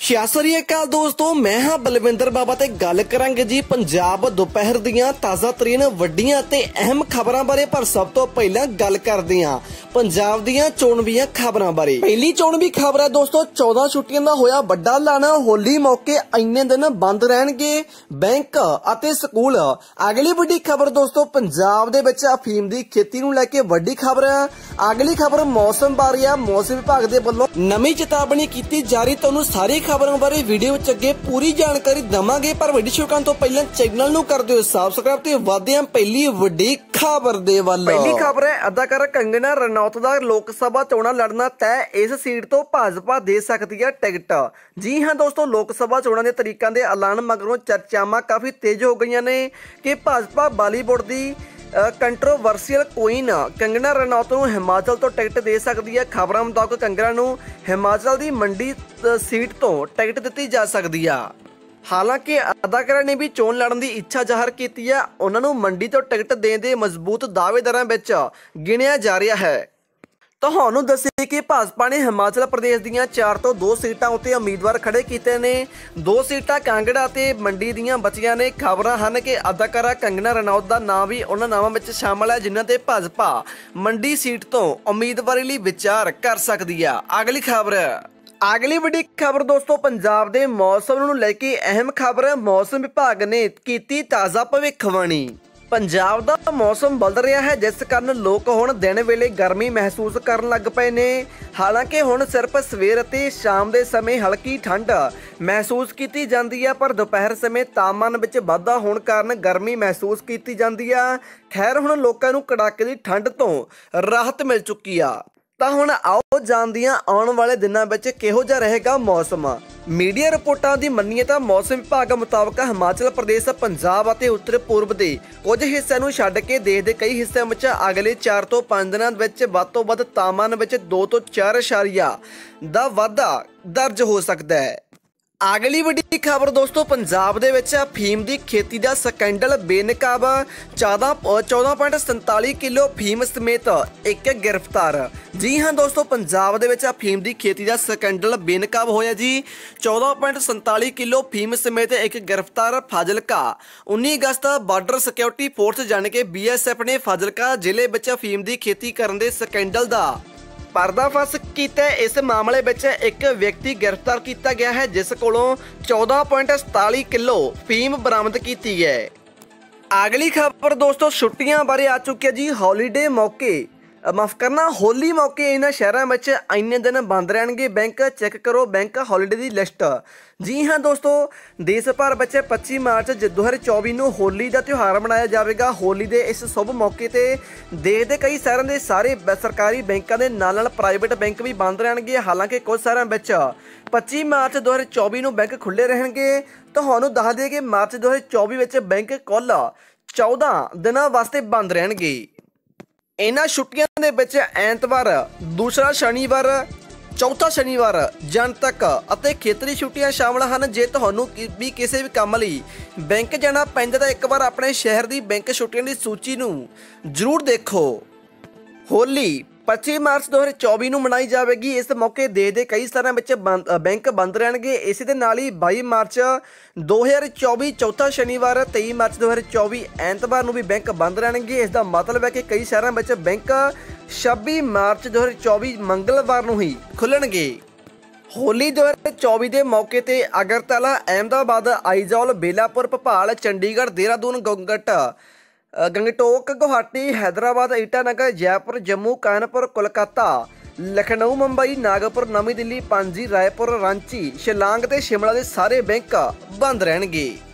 ਸਤਿ ਸ੍ਰੀ ਅਕਾਲ ਦੋਸਤੋ, मैं हाँ बलविंदर बाबा ते गल करांगे जी पंजाब दोपहर दियां ताज़ा तरीन वड्डियां ते अहम खबरां बारे। पर सब तो पहला गल करदे हां पंजाब दियां चोणवीआं खबरां बारे। पहली चोणवी खबर है दोस्तों, 14 छुट्टियां दा होया वड्डा ऐलान। होली मौके इन्ने दिन बंद रहणगे बैंक अते स्कूल। अगली वड्डी खबर दोस्तों, पंजाब दे विच अफीम दी खेती नूं लैके वड्डी खबर है। अगली खबर मौसम बारे आ। मौसम विभाग दे वल्लों नवीं चेतावनी कीती जारी। तुहानूं सारी खबरों बारे वीडियो विच अगे पूरी जानकारी दवांगे, पर वीडियो शुरू करन तो पहले चैनल नूं कर दिओ सबसक्राइब ते वधदे हां पहली वड्डी खबर दे वल्ल। पहली खबर है अदाकारा कंगना रनौत दा लोक सभा चोणां लड़ना तय। इस सीट तो भाजपा दे सकदी है टिकट। जी हां दोस्तों, लोक सभा चोणां दे तरीकां दे ऐलान मगरों चर्चावां काफी तेज हो गईयां ने कि भाजपा बालीवुड दी कंट्रोवर्सीअल क्वीन कंगना रनौत नूं हिमाचल तो टिकट दे सकती है। खबरों मुताबिक कंगना नूं हिमाचल की मंडी सीट तो टिकट दी जा सकती है। हालांकि अदाकारा ने भी चोण लड़न की इच्छा जाहिर की है। उन्होंने मंडी तो टिकट देने के मजबूत दावेदारां विच गिणिया जा रहा है। ਤੁਹਾਨੂੰ ਦੱਸੀਏ कि भाजपा ने हिमाचल प्रदेश ਦੀਆਂ 4 ਤੋਂ 2 सीटां उत्ते उम्मीदवार खड़े कीते ने। 2 सीटां कांगड़ा ते मंडी ਦੀਆਂ बचियां ने। खबरां ਹਨ कि अदाकारा कंगना रनौत ਦਾ नाम भी उन्हां नामां ਵਿੱਚ शामिल है जिन्हां ते भाजपा मंडी सीट ਤੋਂ उम्मीदवारी ਲਈ विचार कर सकदी है। अगली खबर अगली वड्डी खबर दोस्तों, पंजाब के मौसम नूं लैके अहम खबर। मौसम विभाग ने कीती ताज़ा भविष्यवाणी। पंजाब का मौसम बदल रहा है, जिस कारण लोग हुण दिन वेले गर्मी महसूस करन लग पए ने। हालांकि हुण सिर्फ सवेर अते शाम के समय हल्की ठंड महसूस की जाती है, पर दोपहर समय तापमान विच वाधा होने कारण गर्मी महसूस की जाती है। खैर हुण लोकां नूं कड़ाके की ठंड तो राहत मिल चुकी है। ਤਾਂ ਹੁਣ ਆਓ ਜਾਣਦੇ ਹਾਂ ਆਉਣ ਵਾਲੇ ਦਿਨਾਂ ਵਿੱਚ ਕਿਹੋ ਜਿਹਾ ਰਹੇਗਾ ਮੌਸਮ। ਮੀਡੀਆ ਰਿਪੋਰਟਾਂ ਦੀ ਮੰਨੀਏ ਤਾਂ ਮੌਸਮ ਵਿਭਾਗ ਮੁਤਾਬਕ ਹਿਮਾਚਲ ਪ੍ਰਦੇਸ਼, ਪੰਜਾਬ ਅਤੇ ਉੱਤਰ ਪੂਰਬ ਦੇ ਕੁਝ ਹਿੱਸਿਆਂ ਨੂੰ ਛੱਡ ਕੇ ਦੇਸ਼ ਦੇ ਕਈ ਹਿੱਸਿਆਂ ਵਿੱਚ ਅਗਲੇ 4 ਤੋਂ 5 ਦਿਨਾਂ ਵਿੱਚ ਵੱਧ ਤੋਂ ਵੱਧ ਤਾਪਮਾਨ ਵਿੱਚ 2 ਤੋਂ 4 ਦਾ ਵਾਧਾ ਦਰਜ ਹੋ ਸਕਦਾ ਹੈ। अगली वड्डी खबर दोस्तों, पंजाब दे विच अफीम की खेती का स्कैंडल बेनकाब। 14.47 किलो अफीम समेत एक गिरफ्तार। जी हाँ दोस्तों, पंजाब दे विच अफीम की खेती का स्कैंडल बेनकाब होया जी। 14.47 किलो अफीम समेत एक गिरफ्तार। फाजिलका 19 अगस्त बार्डर सिक्योरिटी फोर्स जाने के BSF ने फाजिलका जिले में अफीम की खेती करने के स्कैंडल का पर्दाफाश किया। इस मामले में एक व्यक्ति गिरफ्तार किया गया है जिस कोलों 14.47 किलो अफीम बरामद की है। अगली खबर दोस्तों, छुट्टियां बारे आ चुकी है जी। हॉलीडे मौके माफ करना होली मौके इन्हां शहरों में इन्ने दिन बंद रहणगे बैंक। चैक करो बैंक हॉलीडे की लिस्ट। जी हाँ दोस्तों, देश भर में 25 मार्च 2024 को होली का त्यौहार मनाया जाएगा। होली के इस शुभ मौके पर देश के कई शहरों के सारे सरकारी बैंकों के नाल प्राइवेट बैंक भी बंद रहणगे। हालांकि कुछ शहरों में 25 मार्च 2024 को बैंक खुले रहणगे। तुहानूं दस दिए कि मार्च 2024 में बैंक कुल 14 दिनों वास्ते बंद रहणगे। इन्हां छुट्टियां दे विच ऐतवार, दूसरा शनिवार, चौथा शनिवार, जनतक अते खेतरी छुट्टियां शामिल हैं। जे तुहानूं भी किसी भी काम लई बैंक जाना पैंदा तां एक बार अपने शहर की बैंक छुट्टियां की सूची नूं जरूर देखो। होली 25 मार्च 2024 को मनाई जाएगी। इस मौके देश के कई शहरों में बैंक बंद रहणगे। इस दे नाल ही 22 मार्च 2024 चौथा शनिवार, 23 मार्च 2024 ऐतवार को भी बैंक बंद रहणगे। इसका मतलब है कि कई शहरों में बैंक 26 मार्च 2024 मंगलवार को ही खुलणगे। होली 2024 के मौके पर अगरतला, अहमदाबाद, आइजॉल, बेलापुर, भोपाल, चंडीगढ़, देहरादून, गंगटोक, गुवाहाटी, हैदराबाद, ईटानगर, जयपुर, जम्मू, कानपुर, कोलकाता, लखनऊ, मुंबई, नागपुर, नवी दिल्ली, पणजी, रायपुर, रांची, शिलांग ते शिमला के सारे बैंक बंद रहणगे।